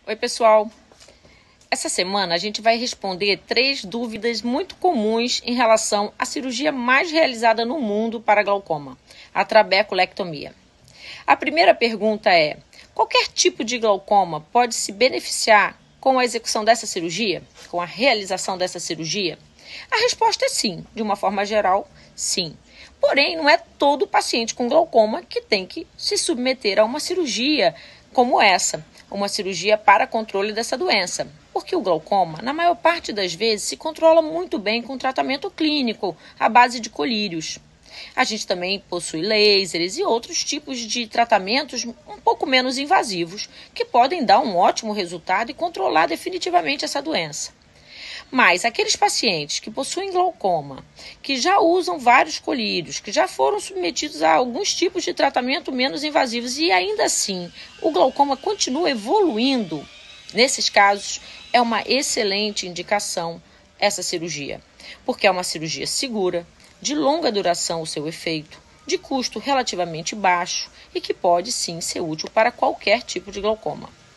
Oi, pessoal! Essa semana a gente vai responder 3 dúvidas muito comuns em relação à cirurgia mais realizada no mundo para glaucoma, a trabeculectomia. A primeira pergunta é: qualquer tipo de glaucoma pode se beneficiar com a execução dessa cirurgia? Com a realização dessa cirurgia? A resposta é sim, de uma forma geral, sim. Porém, não é todo paciente com glaucoma que tem que se submeter a uma cirurgia como essa, uma cirurgia para controle dessa doença. Porque o glaucoma, na maior parte das vezes, se controla muito bem com tratamento clínico, à base de colírios. A gente também possui lasers e outros tipos de tratamentos um pouco menos invasivos, que podem dar um ótimo resultado e controlar definitivamente essa doença. Mas aqueles pacientes que possuem glaucoma, que já usam vários colírios, que já foram submetidos a alguns tipos de tratamento menos invasivos e ainda assim o glaucoma continua evoluindo, nesses casos é uma excelente indicação essa cirurgia, porque é uma cirurgia segura, de longa duração o seu efeito, de custo relativamente baixo e que pode sim ser útil para qualquer tipo de glaucoma.